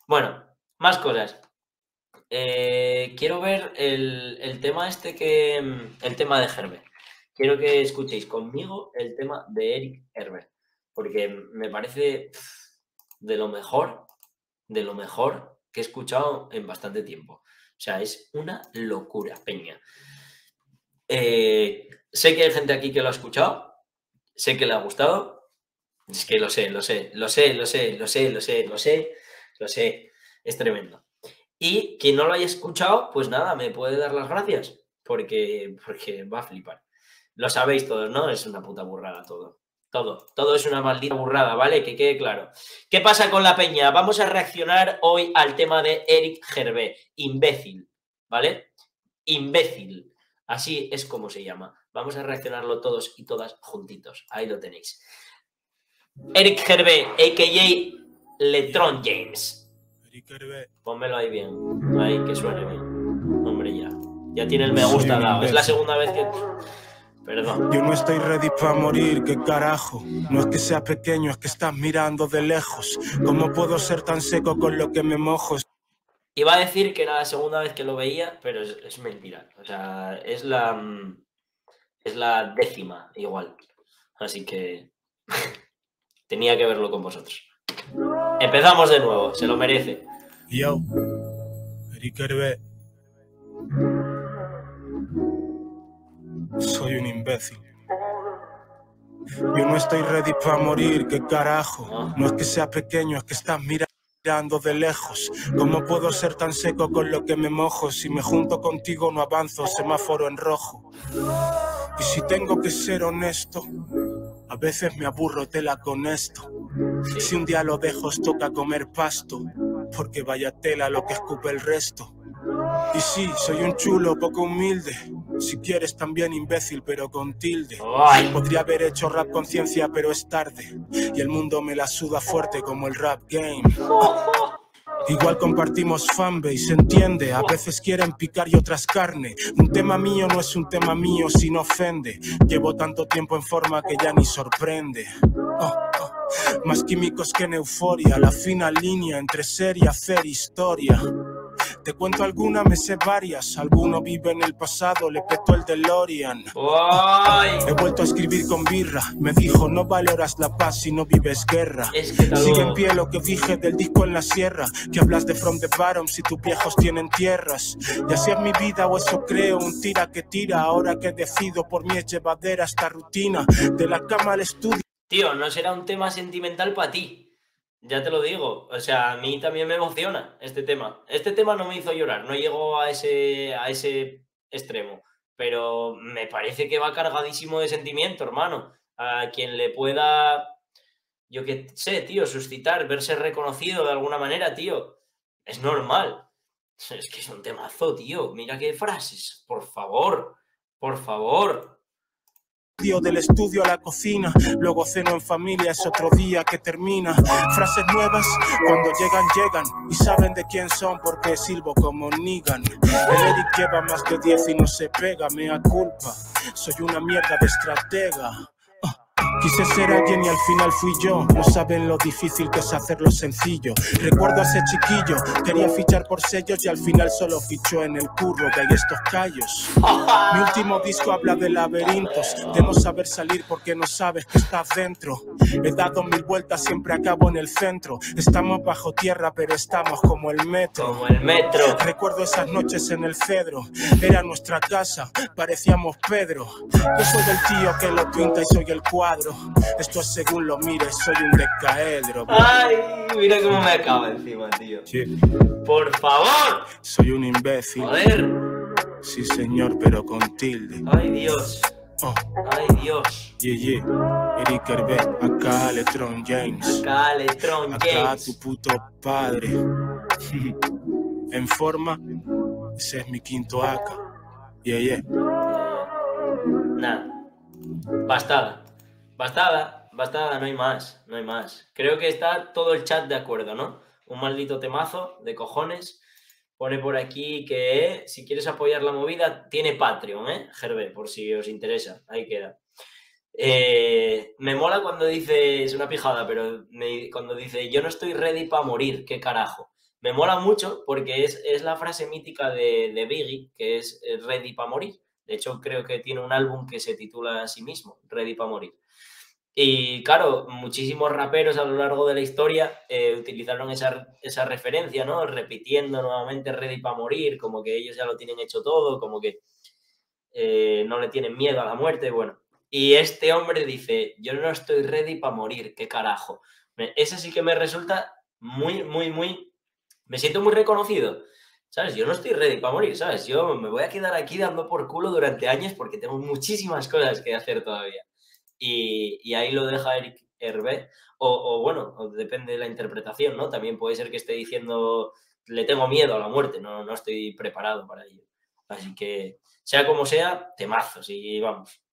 Bueno, más cosas. Quiero ver el tema el tema de Herbert. Quiero que escuchéis conmigo el tema de Eric Herbert, porque me parece de lo mejor que he escuchado en bastante tiempo. O sea, es una locura, peña. Sé que hay gente aquí que lo ha escuchado, sé que le ha gustado. Es que lo sé. Es tremendo. Y quien no lo haya escuchado, pues nada, me puede dar las gracias, porque va a flipar. Lo sabéis todos, ¿no? Es una puta burrada todo. Todo es una maldita burrada, ¿vale? Que quede claro. ¿Qué pasa con la peña? Vamos a reaccionar hoy al tema de Eric Gervais, imbécil, ¿vale? Imbécil. Así es como se llama. Vamos a reaccionarlo todos y todas juntitos. Ahí lo tenéis. Eric Gervais, a.k.a. Letron James. Pónmelo ahí bien. Ahí, que suene bien. Hombre, ya. Ya tiene el me gusta dado. Es la segunda vez que... Perdón. Yo no estoy ready para morir, qué carajo. No es que seas pequeño, es que estás mirando de lejos. ¿Cómo puedo ser tan seco con lo que me mojo? Iba a decir que era la segunda vez que lo veía, pero es mentira. O sea, es la 10ª igual. Así que tenía que verlo con vosotros. Empezamos de nuevo, se lo merece. Yo, Eric Hervé. Soy un imbécil. Yo no estoy ready para morir, qué carajo. No es que sea pequeño, es que estás mirando de lejos. ¿Cómo puedo ser tan seco con lo que me mojo? Si me junto contigo no avanzo, semáforo en rojo. Y si tengo que ser honesto, a veces me aburro tela con esto. Si un día lo dejo os toca comer pasto, porque vaya tela lo que escupe el resto. Y sí, soy un chulo poco humilde, si quieres también imbécil pero con tilde. Podría haber hecho rap con ciencia pero es tarde, y el mundo me la suda fuerte como el rap game. Igual compartimos fanbase, entiende, a veces quieren picar y otras carne. Un tema mío no es un tema mío si no ofende. Llevo tanto tiempo en forma que ya ni sorprende. Más químicos que en euforia, la fina línea entre ser y hacer historia. Te cuento alguna, me sé varias. Alguno vive en el pasado, le petó el DeLorean. He vuelto a escribir con birra. Me dijo, no valoras la paz si no vives guerra. Sigue en pie lo que dije del disco en la sierra, que hablas de From the Bottom si tus viejos tienen tierras. Y así es mi vida, o eso creo, un tira que tira. Ahora que decido, por mí es llevadera esta rutina. De la cama al estudio. Tío, no será un tema sentimental para ti. Ya te lo digo, o sea, a mí también me emociona este tema. Este tema no me hizo llorar, no llegó a ese extremo, pero me parece que va cargadísimo de sentimiento, hermano. A quien le pueda, yo qué sé, tío, suscitar, verse reconocido de alguna manera, tío, es normal. Es que es un temazo, tío. Mira qué frases, por favor, por favor. Del estudio a la cocina, luego ceno en familia, es otro día que termina. Frases nuevas, cuando llegan y saben de quién son porque silbo como Negan. El Eric lleva más de 10 y no se pega, mea culpa, soy una mierda de estratega. Quise ser alguien y al final fui yo. No saben lo difícil que es hacerlo sencillo. Recuerdo a ese chiquillo, quería fichar por sellos y al final solo fichó en el curro de ahí estos callos. Mi último disco habla de laberintos, de no saber salir porque no sabes que estás dentro. He dado 1000 vueltas, siempre acabo en el centro. Estamos bajo tierra pero estamos como el metro. Como el metro. Recuerdo esas noches en el Cedro, era nuestra casa, parecíamos Pedro. Yo soy el tío que lo pinta y soy el cuadro. Esto es según lo mires, soy un decaedro. Ay, mira cómo me acaba encima, tío. Sí. Por favor. Soy un imbécil. Joder. Sí, señor, pero con tilde. Ay, Dios. Ay, Dios. Eric Hervé, acá Letron James. Acá Letron James. Acá tu puto padre. En forma, ese es mi quinto AK. Nada. Bastada, no hay más, no hay más. Creo que está todo el chat de acuerdo, ¿no? Un maldito temazo de cojones. Pone por aquí que si quieres apoyar la movida, tiene Patreon, Gervé, por si os interesa. Ahí queda. Me mola cuando dice, es una pijada, pero cuando dice yo no estoy ready para morir, qué carajo. me mola mucho porque es la frase mítica de Biggie, que es Ready para morir. De hecho, creo que tiene un álbum que se titula a sí mismo, Ready para morir. Y claro, muchísimos raperos a lo largo de la historia utilizaron esa referencia, ¿no? Repitiendo nuevamente Ready para morir, como que ellos ya lo tienen hecho todo, como que no le tienen miedo a la muerte, bueno. Y este hombre dice, yo no estoy ready para morir, qué carajo. Ese sí que me resulta muy... Me siento muy reconocido, ¿sabes? Yo no estoy ready para morir, ¿sabes? Yo me voy a quedar aquí dando por culo durante años porque tengo muchísimas cosas que hacer todavía. Y ahí lo deja Eric Hervé. O bueno, depende de la interpretación, ¿no? También puede ser que esté diciendo, le tengo miedo a la muerte, no estoy preparado para ello. Así que, sea como sea, temazos y vamos.